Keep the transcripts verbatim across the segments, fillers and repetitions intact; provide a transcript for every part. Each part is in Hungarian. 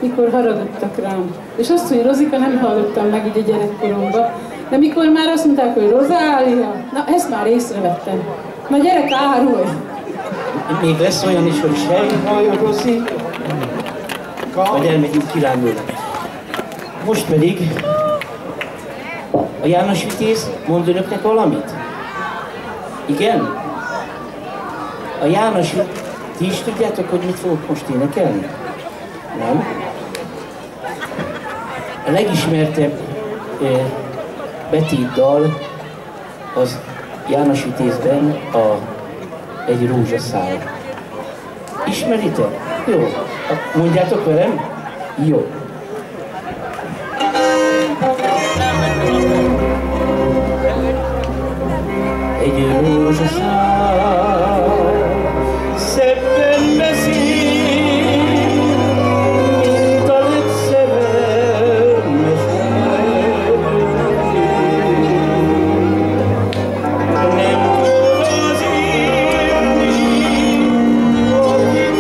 mikor haragudtak rám. És azt, hogy Rozika, nem hallottam meg ugye gyerekkoromban, de mikor már azt mondták, hogy Rozália, na ezt már észrevettem. Na gyerek, árulj! Még lesz olyan is, hogy sejhaj a Rozi, vagy elmegyünk kirándulni. Most pedig a János Vitéz mond önöknek valamit? Igen? A János, ti is tudjátok, hogy mit fogok most énekelni? Nem? A legismertebb eh, betét dal az János Vitézben a Egy rózsaszál. Ismeritek? Jó. Mondjátok velem? Jó. Egy rózsaszál szebben beszél, mint a legszerelmes nem tud az élni, akit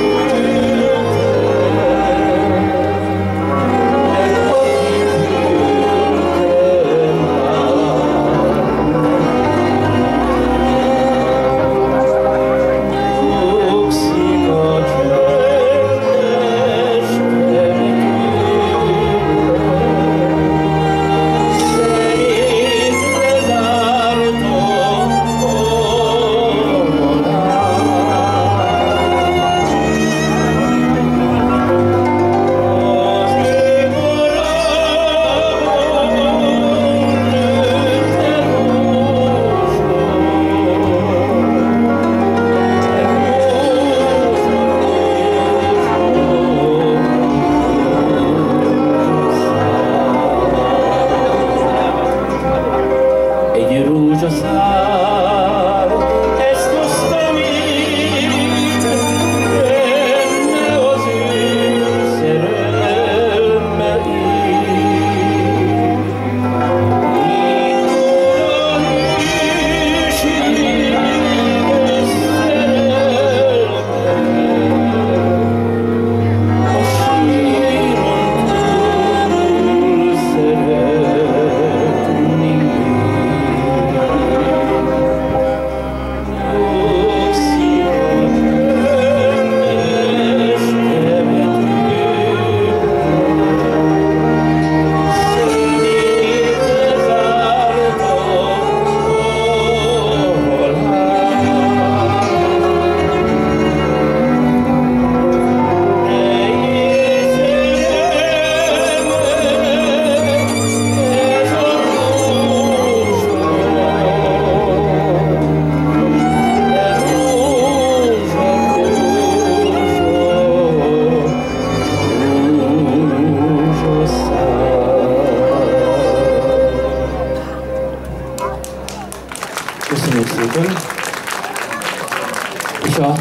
És a,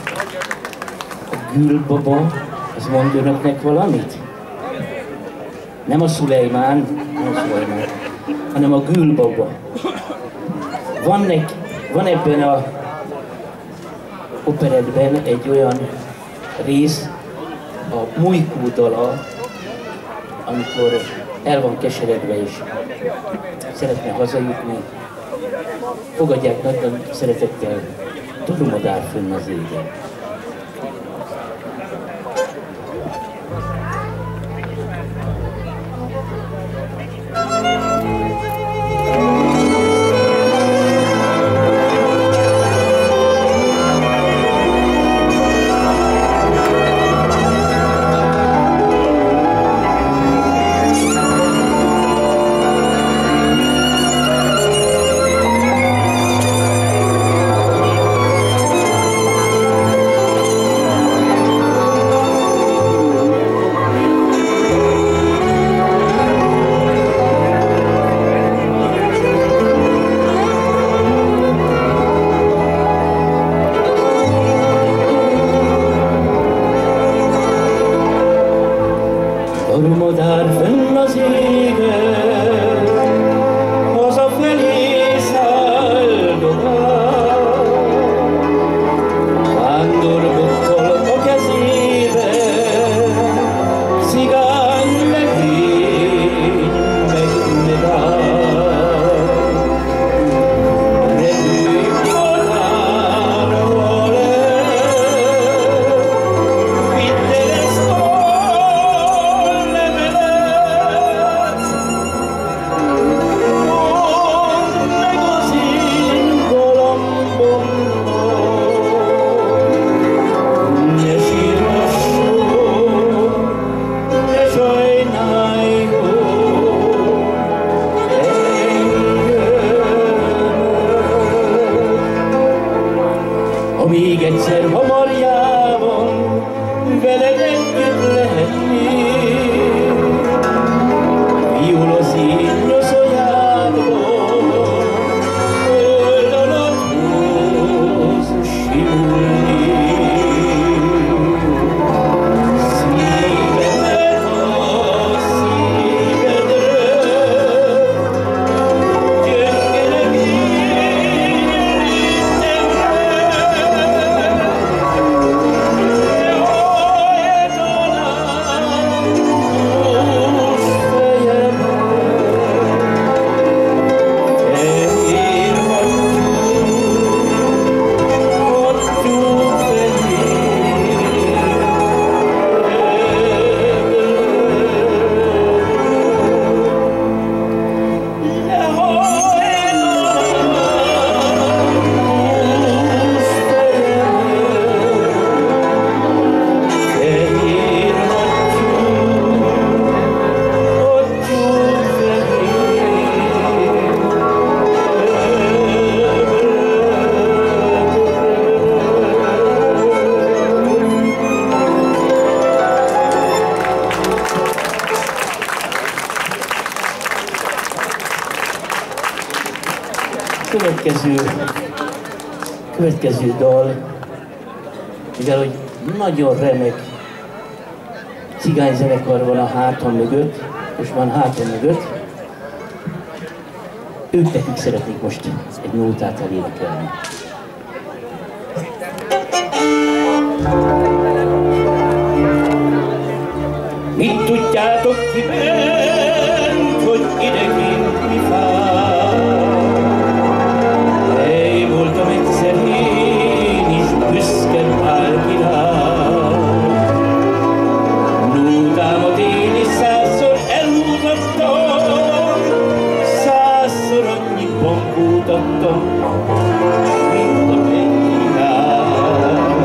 a Gülbaba, az mond önöknek valamit? Nem a Szulejmán, nem a Szulejmán, hanem a Gülbaba. Van, nek, van ebben a operetben egy olyan rész, a Mujkú dala, amikor el van keseredve és szeretne hazajutni. Fogadják nagyon szeretettel, Durumadár fönn az égen. Durumadár fönn az égen, hazafelé szállodál. Vándorbottól a kezében, cigány következő, következő dal, mivel hogy nagyon remek cigányzenekar van a hátam mögött, most van hátam mögött, ők nekik szeretnék most egy nótát elénekelni. Mit tudjátok ti bent, hogy idegén mi fáj? Hely voltam egyszer én is, büszke pálkirály. Nótámat én is százszor elhúzottam, százszor annyi bankót adtam, mint a pennyiál.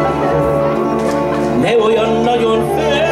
Ne olyan nagyon fel,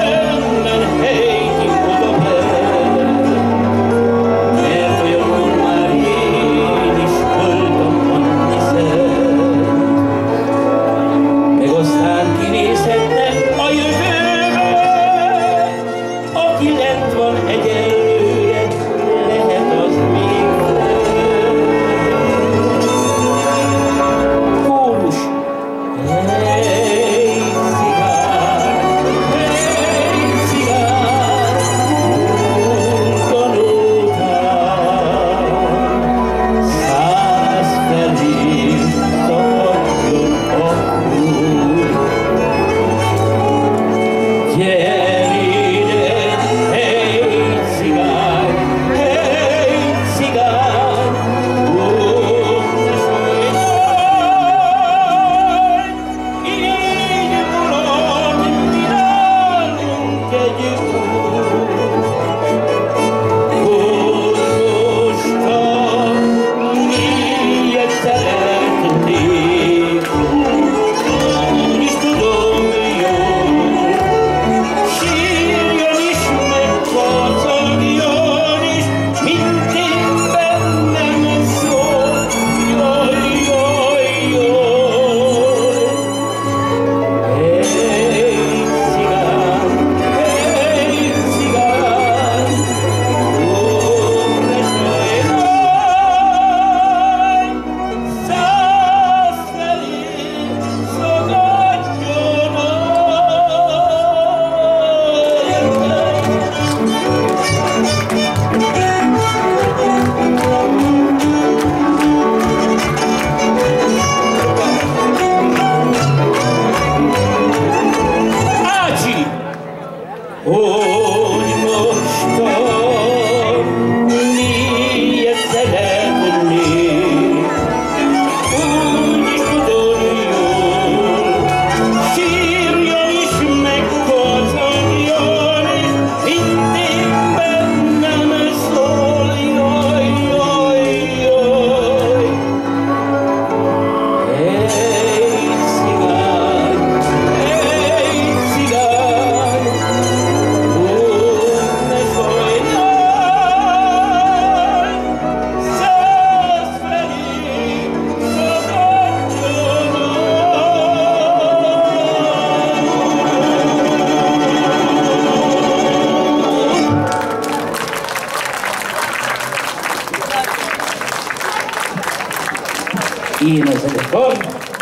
Én az zenekar.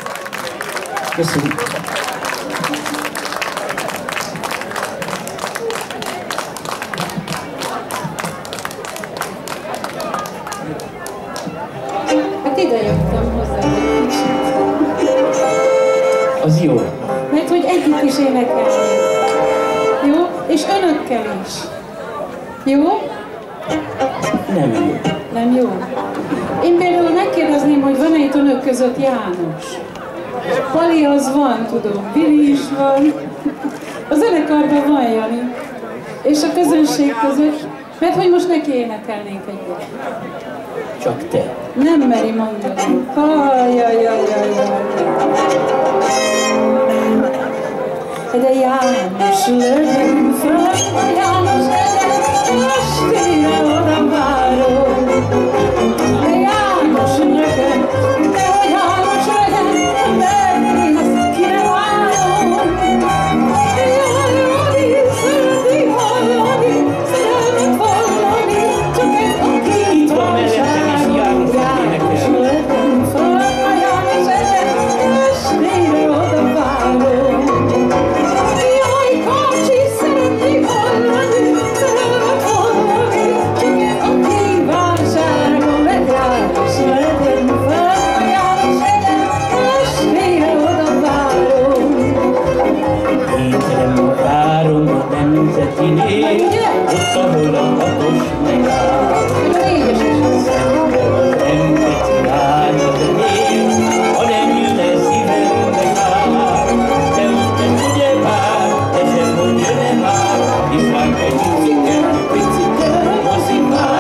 Köszönjük. Hát ide jöttem hozzá egy kicsit. Az jó. Mert hogy együtt is énekelni. Jó? És önökkel is. Jó? Nem jó. Nem jó? Én például megkérdezném, hogy van-e itt önök között János? Pali az van, tudom, Vili is van. A zenekarban van Jani. És a közönség között, mert hogy most neki énekelnénk egyet. Csak te. Nem meri mondani. Ajajajajajaj. De János legyen fel, János legyen, estére oda várok. De János legyen, de hogy János legyen, de én azt kire várom. Jaj, Jani, szereti hallani, szerelmet vallani, csak ez a kívánságom. János. nemzetinél, ott, ahol a hatos megáll. Nem tetszik áll a zenél, ha nem jön el szívem megáll. De ott nem ugye bár, ezen, hogy jön-e már, hisz ránk egy picike, picike mozikál.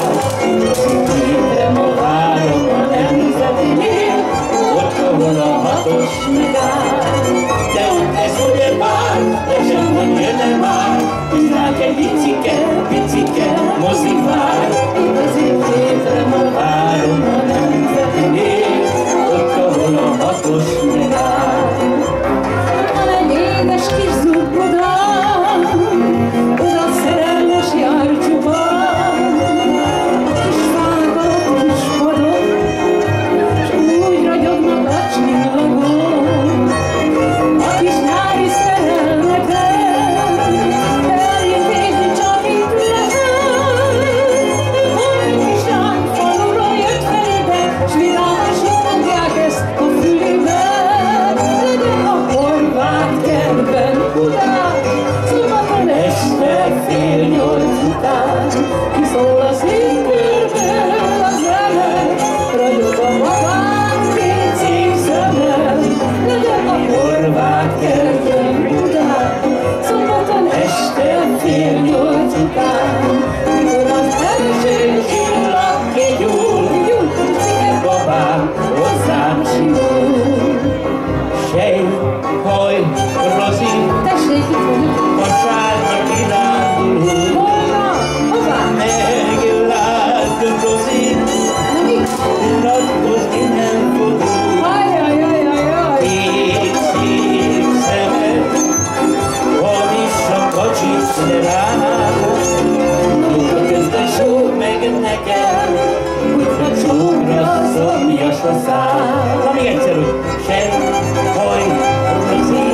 Hétre ma várom a nemzetinél, ott, ahol a hatos megáll. De ott ez ugye bár, ezen, hogy jön-e már, hisz ránk egy picike, picike mozikál. Ezért hétre ma várom a nemzetinél, ott, ahol a hatos megáll. Van egy édes kis zubboda, oda szerelmes jár csupán. A kis fák alatt kis padok, s úgy ragyognak a csillagok. A kis nyári szerelmeket elintézni csak itt lehet. Egy kis lány faluról jött fel ide, s vidámasan mondják ezt a fülébe. Legyen a horvát kertben Budán, szombaton este fél nyolc után. Kiszól a színkörből a zene, ragyog a babám két szép szeme. Legyen a horvát kertben Budán, szombaton este fél nyolc után. Mikor az első csillag kigyúl, kigyúl, színe babám hozzám simul. Sej, haj, Rozi, Tessék, itt vagyok. vasárnap kirándulunk. Hol van? Hová? Meglátjuk, Rozi, Na mi? unatkozni nem fogunk. Ajjajajajaj! Két szép szemed, van is a kacsit rám. Munka közben sóg meg nekem, hogyha csókra szomjas a szám. Na még egyszer, hogy sej, haj, Rozi,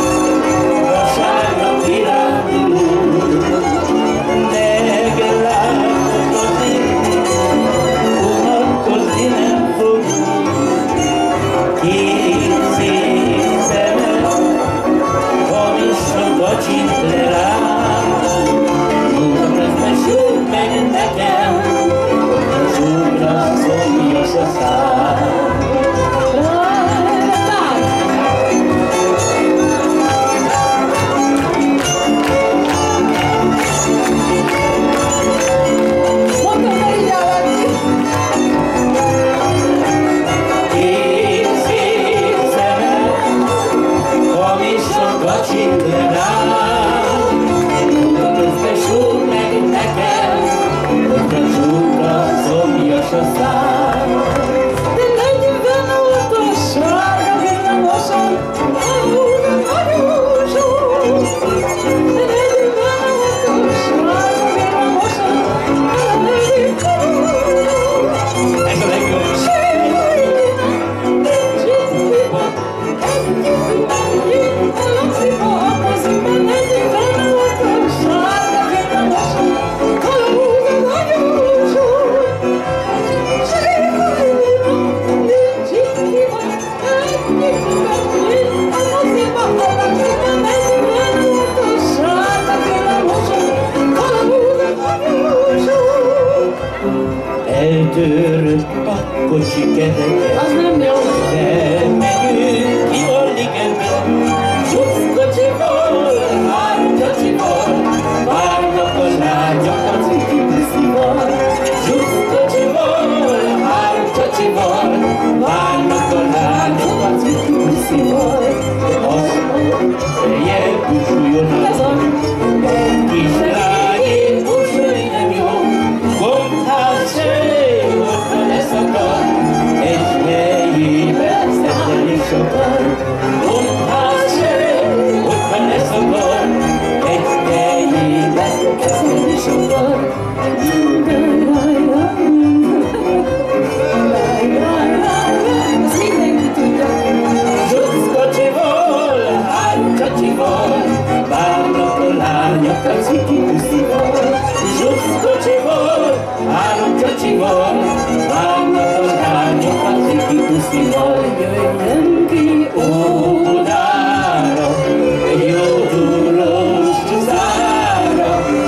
vasárnap kirándulunk. Meglátjuk, Rozi, unatkozni nem fogunk. Két szép szemed, van is a kacsit rám. Munka közben sóg meg nekem, hogyha csókra szomjas a szám. Mondom, hogy így állani! Két szép szemed, van is a kacsit rám. Munka közben sóg meg nekem, hogyha csókra szomjas a szám. De negyvenötös sárga villamoson, alul nagyon sok. De negyvenötös sárga villamoson, elmegyünk alul. Ez a legjobb. Eltörött a kocsi kereke, Az nem jó. elmegyünk ki a ligetbe. Susz kocsival, három kocsival, várnak a lányok a ciki puszival. Susz kocsival, három kocsival, várnak a lányok a ciki puszival. Azt mondja, búsuljon Ez a a... kis lányé, búsulj nem jó. Gondház se, otthon lesz akar, egy helyében szentelni sokan. Gondház se, otthon lesz akar, egy helyében szentelni sokan. Ezt mindenki tudja. Zsuc kocsival, három kocsival, várnak a lányok a ciki puszival. Zsuc kocsival, három kocsival, várnak a lányok a ciki puszival. Jöjjön ki Óbudára, egy jó túros csuszára,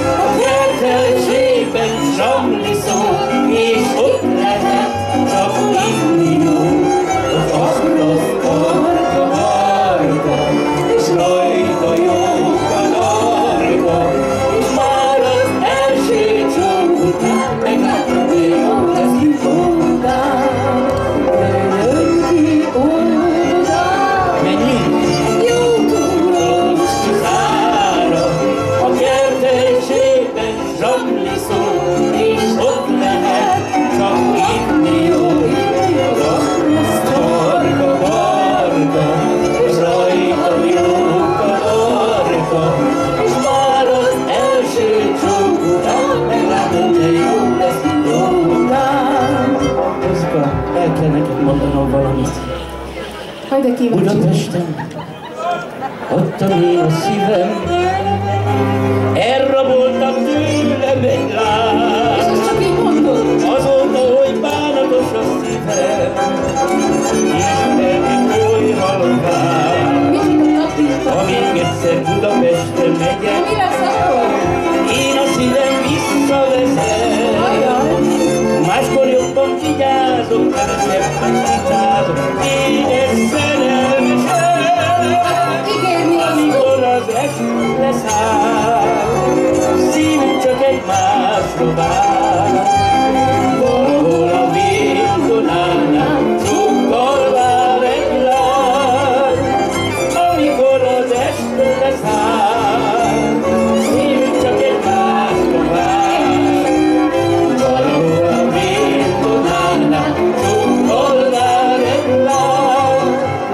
de kíváncsi. Budapesten adtam én a szívem, elraboltak tőlem egy láb. És ezt csak így mondod? Azóta, hogy bánatos a szívem, ismerni oly halokán. Micsoda tapintat? Amíg egyszer Budapesten megyek, Mi lesz akkor? én a szívem visszavezet. Ajaj. Máskor jobban vigyázok, kevesebben titázok, én egy szerelmesem. Ígérni azt Amikor az eső leszáll, szívünk csak egymásra vár. Valahol a Vén-Dunánál cukkal vár egy lány. Amikor az eső leszáll, szívünk csak egymásra vár. Valahol a Vén-Dunánál cukkal vár egy lány.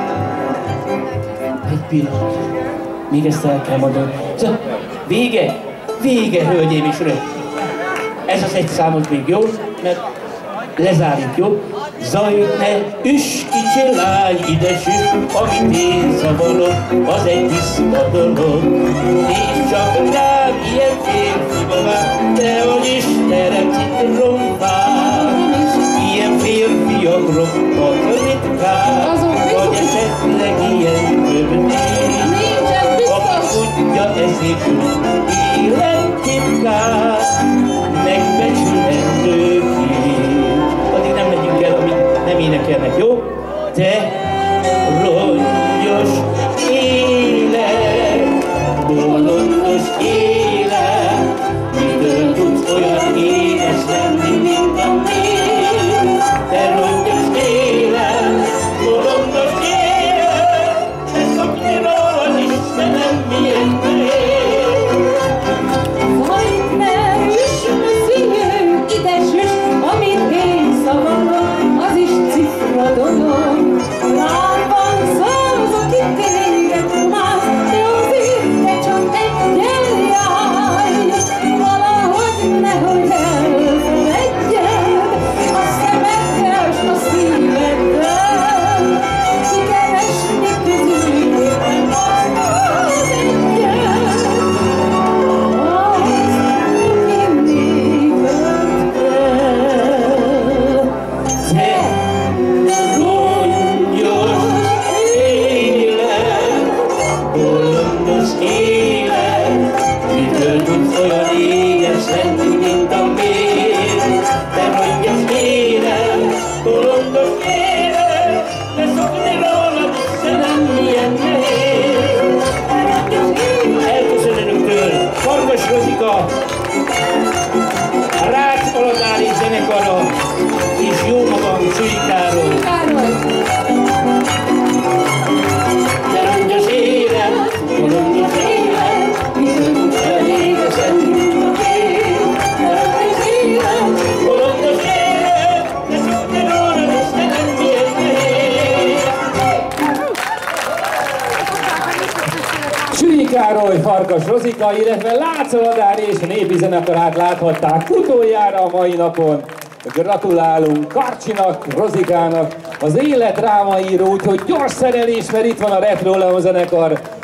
Egy pillanat. Még ezt el kell mondani. Szóval vége, vége, hölgyeim és uraim. Ez az egy számot még jó, mert lezárjuk, jó? Zaj, ne üss, kicsi lány, ide süss, amit én szavalok, az egy tiszta dolog. És csak rám ilyen férfi babám, de hogy is teremtít rompál. Ilyen férfiak roppak ritkán, vagy esetleg ilyen többnél. Aki tudja ezért élettitkát, megbecsülendő ki. Addig nem megyünk el, amit nem énekelnek, jó? Te rongyos élet, bolondos élet, mitől tudsz olyan édes lenni, mint a miénk? Te rongyos élet, bolondos élet, te szokni rólad Istenem milyen krél. Zajt ne üss, szívünk, ide süss, amit én szavalok, az is cifra dolog. Lábban szavazok itt téged más, de azért te csak egyen járj. Valahogy nehogy elfeledjed a szemeddel s a szíveddel. Kikeresni közülük azt az egyet, azt mindig vettél. Te rongyos élet, bolondos élet, mitől tudsz olyan édes lenni, mint a miénk? Te rongyos élet, bolondos élet, de szokni rólad Istenem milyen nehéz. Elköszön önöktől Farkas Rozika, a Rácz Oladári zenekara, és jó magam, Süli Károly. Károly! Te rongyos élet, bolondos élet, mitől tudsz olyan édes lenni, mint a miénk? Te rongyos élet, bolondos élet, de szokni rólad Istenem milyen nehéz. Süli Károly, Farkas Rozika, illetve Lácz Oladár és a népi zenekarát láthatták utoljára a mai napon. Gratulálunk Karcsinak, Rozikának, az élet drámaíró, úgyhogy gyors szerelés, mert itt van a Retro Leon zenekar.